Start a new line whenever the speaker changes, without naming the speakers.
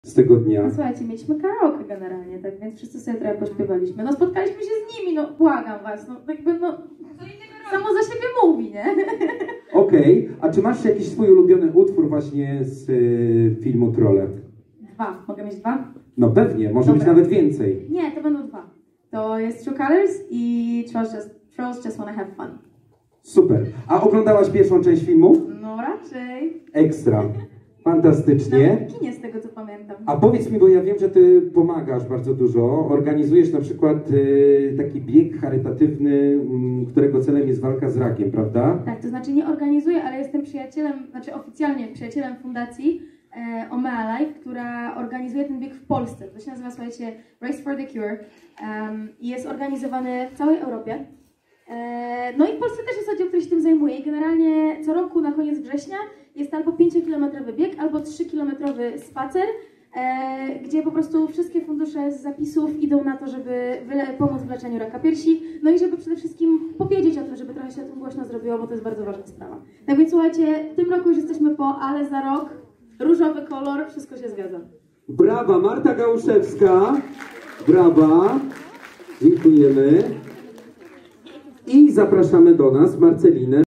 z tego dnia?
No słuchajcie, mieliśmy karaoke generalnie, tak więc wszyscy sobie trochę pośpiewaliśmy. No spotkaliśmy się z nimi, no błagam was, no jakby no... Samo za siebie mówi, nie?
Okej, a czy masz jakiś swój ulubiony utwór właśnie z filmu Trolle?
2. Mogę mieć 2?
No pewnie, może być nawet więcej.
Nie, to będą 2. To jest True Colors i Trolls Just Wanna Have Fun.
Super. A oglądałaś pierwszą część filmu?
No raczej.
Ekstra. Fantastycznie.
Na kinie z tego co pamiętam.
A powiedz mi, bo ja wiem, że ty pomagasz bardzo dużo. Organizujesz na przykład taki bieg charytatywny, którego celem jest walka z rakiem, prawda?
Tak, to znaczy nie organizuję, ale jestem przyjacielem, znaczy oficjalnie przyjacielem fundacji Omea Life, która organizuje ten bieg w Polsce. To się nazywa, słuchajcie, Race for the Cure i jest organizowany w całej Europie. No i w Polsce też jest oddział, który się tym zajmuje i generalnie co roku na koniec września jest albo 5-kilometrowy bieg, albo 3-kilometrowy spacer, gdzie po prostu wszystkie fundusze z zapisów idą na to, żeby pomóc w leczeniu raka piersi, no i żeby przede wszystkim powiedzieć o tym, żeby trochę się o tym głośno zrobiło, bo to jest bardzo ważna sprawa. Tak więc słuchajcie, w tym roku już jesteśmy po, ale za rok różowy kolor, wszystko się zgadza.
Brawa, Marta Gałuszewska. Brawa. Dziękujemy. I zapraszamy do nas Marcelinę.